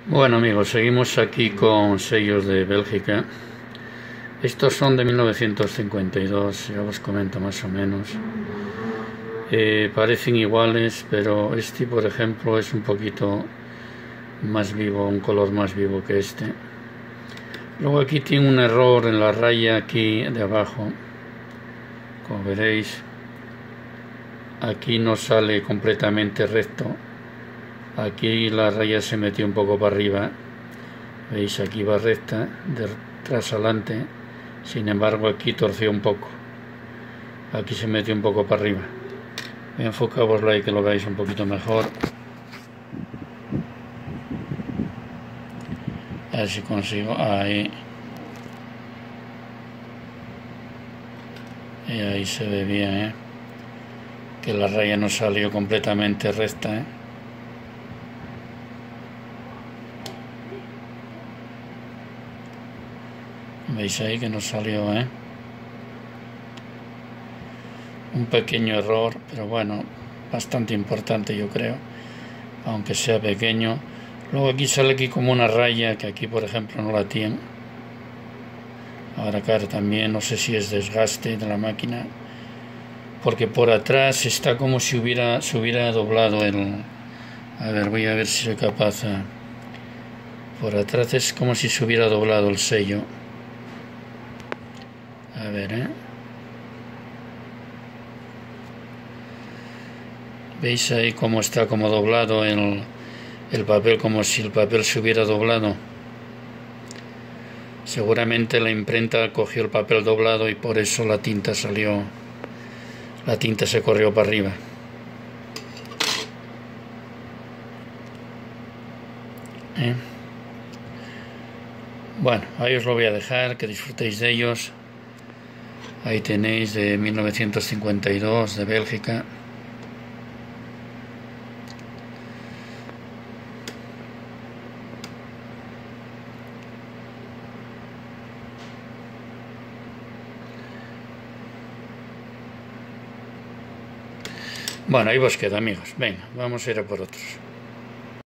Bueno amigos, seguimos aquí con sellos de Bélgica. Estos son de 1952, ya os comento más o menos. Parecen iguales, pero este por ejemplo es un poquito más vivo, un color más vivo que este. Luego aquí tiene un error en la raya aquí de abajo, como veréis. Aquí no sale completamente recto. Aquí la raya se metió un poco para arriba. Veis, aquí va recta, de atrás adelante. Sin embargo, aquí torció un poco. Aquí se metió un poco para arriba. Voy a enfocaroslo ahí que lo veáis un poquito mejor. A ver si consigo. Ahí. Y ahí se ve bien, que la raya no salió completamente recta, Veis ahí que no salió, Un pequeño error, pero bueno, bastante importante yo creo, aunque sea pequeño. Luego aquí sale aquí como una raya, que aquí por ejemplo no la tiene. Ahora claro, también no sé si es desgaste de la máquina, porque por atrás está como si se hubiera doblado el... A ver, voy a ver si soy capaz. Por atrás es como si se hubiera doblado el sello. A ver, ¿Veis ahí cómo está como doblado el papel, como si el papel se hubiera doblado? Seguramente la imprenta cogió el papel doblado y por eso la tinta salió, la tinta se corrió para arriba. Bueno, ahí os lo voy a dejar, que disfrutéis de ellos. Ahí tenéis de 1952 de Bélgica. Bueno, ahí vos queda amigos. Venga, vamos a ir a por otros.